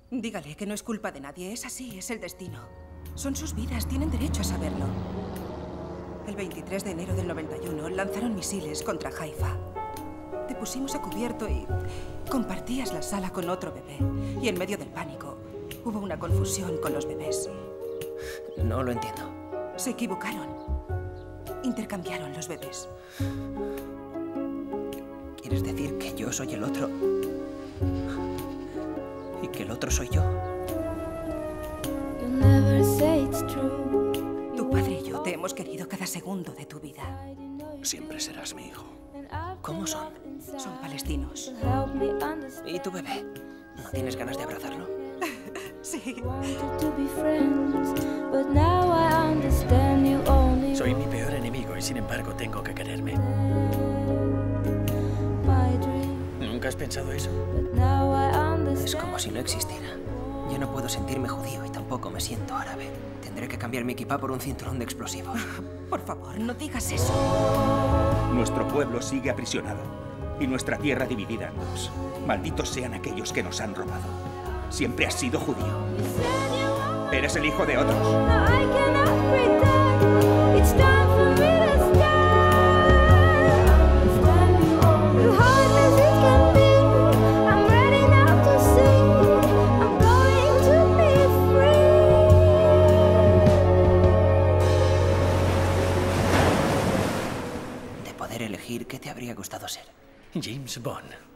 Dígale que no es culpa de nadie. Es así, es el destino. Son sus vidas, tienen derecho a saberlo. El 23 de enero del 91 lanzaron misiles contra Haifa. Te pusimos a cubierto y compartías la sala con otro bebé. Y en medio del pánico hubo una confusión con los bebés. No lo entiendo. Se equivocaron. Intercambiaron los bebés. ¿Quieres decir que yo soy el otro? ¿Y que el otro soy yo? Tu padre y yo te hemos querido cada segundo de tu vida. Siempre serás mi hijo. ¿Cómo son? Son palestinos. ¿Y tu bebé? ¿No tienes ganas de abrazarlo? Sí. Soy mi peor enemigo y sin embargo tengo que quererme. ¿Nunca has pensado eso? Es como si no existiera. Yo no puedo sentirme judío y tampoco me siento árabe. Tendré que cambiar mi equipa por un cinturón de explosivos. Por favor, no digas eso. Nuestro pueblo sigue aprisionado y nuestra tierra dividida en dos. Malditos sean aquellos que nos han robado. Siempre has sido judío. Eres el hijo de otros. De poder elegir, ¿qué te habría gustado ser? James Bond.